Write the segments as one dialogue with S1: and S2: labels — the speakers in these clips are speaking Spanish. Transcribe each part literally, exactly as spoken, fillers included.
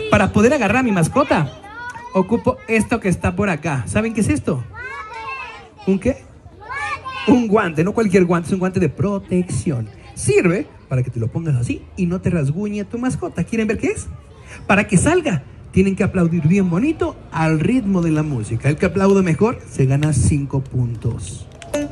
S1: Para poder agarrar a mi mascota, ocupo esto que está por acá. ¿Saben qué es esto? ¿Un qué? Un guante, no cualquier guante, es un guante de protección. Sirve para que te lo pongas así y no te rasguñe tu mascota. ¿Quieren ver qué es? Para que salga, tienen que aplaudir bien bonito al ritmo de la música. El que aplaude mejor se gana cinco puntos.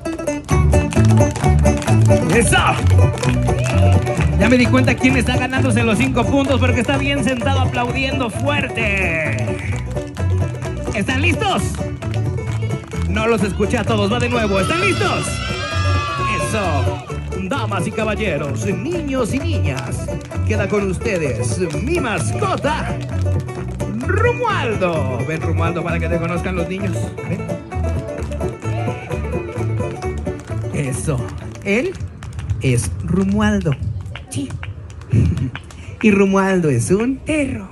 S1: ¡Eso! Ya me di cuenta quién está ganándose los cinco puntos porque está bien sentado aplaudiendo fuerte. ¿Están listos? No los escuché a todos, va de nuevo. ¿Están listos? Eso. Damas y caballeros, niños y niñas, queda con ustedes mi mascota, Romualdo. Ven, Romualdo, para que te conozcan los niños. Ven. Eso. Él es Romualdo. Sí. Y Romualdo es un perro.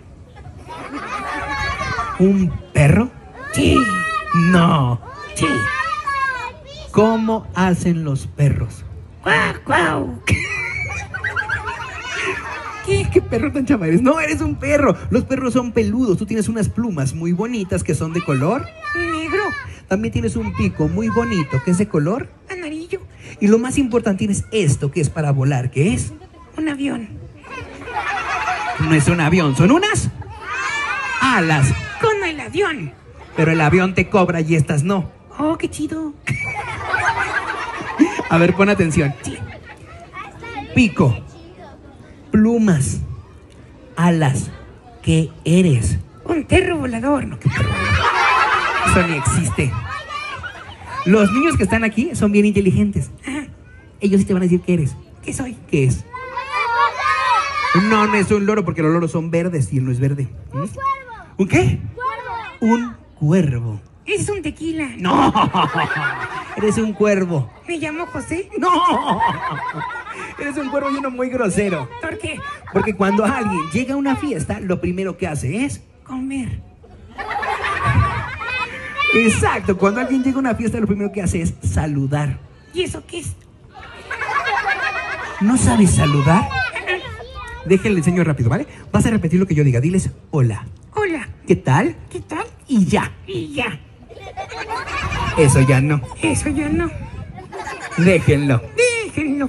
S1: ¿Un perro? Sí. No. Sí. ¿Cómo hacen los perros? ¡Guau, guau! ¿Qué? ¿Qué perro tan chama eres? No, eres un perro. Los perros son peludos. Tú tienes unas plumas muy bonitas que son de color negro. También tienes un pico muy bonito que es de color amarillo. Y lo más importante, tienes esto que es para volar. ¿Qué es? Un avión. No es un avión, son unas alas. Con el avión. Pero el avión te cobra y estas no. Oh, qué chido. A ver, pon atención. Sí. Pico, plumas, alas. ¿Qué eres? Un perro volador. No, ¿qué perro volador? Eso ni existe. Los niños que están aquí son bien inteligentes. Ajá. Ellos sí te van a decir qué eres. ¿Qué soy? ¿Qué es? No, no es un loro porque los loros son verdes y él no es verde. ¿Mm? Un cuervo. ¿Un qué? Cuervo. Un cuervo. Es un tequila. No, eres un cuervo. ¿Me llamo José? No, eres un cuervo y uno muy grosero. ¿Por qué? Porque cuando alguien llega a una fiesta, lo primero que hace es comer. Exacto, cuando alguien llega a una fiesta, lo primero que hace es saludar. ¿Y eso qué es? ¿No sabes saludar? Déjenle enseño rápido, ¿vale? Vas a repetir lo que yo diga. Diles hola. Hola. ¿Qué tal? ¿Qué tal? Y ya. Y ya. Eso ya no. Eso ya no. Déjenlo. Déjenlo.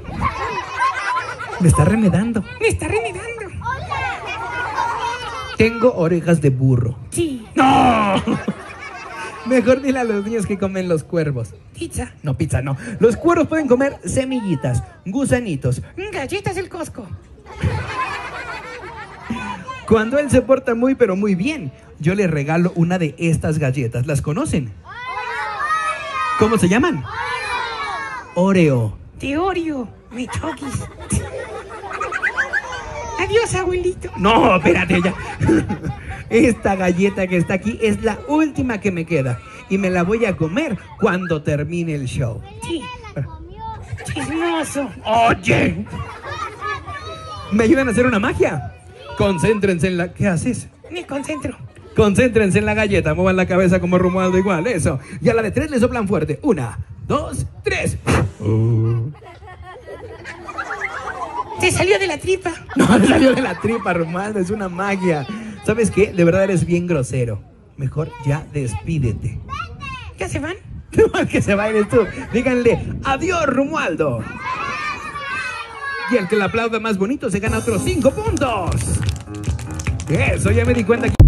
S1: Me está remedando. Me está remedando. Tengo orejas de burro. Sí. ¡No! Mejor dile a los niños que comen los cuervos. Pizza. No, pizza no. Los cuervos pueden comer semillitas, gusanitos, galletas del Costco. Cuando él se porta muy pero muy bien, yo le regalo una de estas galletas. ¿Las conocen? ¿Cómo se llaman? Oreo. De Oreo. Me choquis. Adiós, abuelito. No, espérate ya. Esta galleta que está aquí es la última que me queda. Y me la voy a comer cuando termine el show. Sí. Chismoso. Oye. ¿Me ayudan a hacer una magia? Concéntrense en la... ¿Qué haces? Me concentro. Concéntrense en la galleta. Muevan la cabeza como Romualdo igual. Eso. Y a la de tres le soplan fuerte. Una, dos, tres. Uh. Te salió de la tripa. No, te salió de la tripa, Romualdo. Es una magia. ¿Sabes qué? De verdad eres bien grosero. Mejor ya despídete. ¿Ya se van? No, el que se va eres tú. Díganle adiós, Romualdo. Y el que le aplauda más bonito se gana otros cinco puntos. Eso, ya me di cuenta que...